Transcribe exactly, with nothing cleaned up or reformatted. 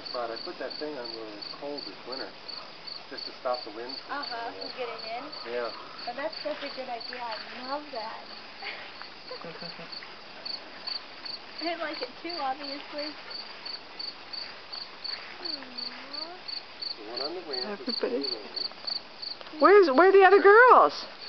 spot. I put that thing on when it was cold this winter, just to stop the wind from Uh-huh, from getting in? Yeah. And that's such a good idea. I love that. I didn't like it too, obviously. The one on the ramp is Everybody. Where's, where are the other girls?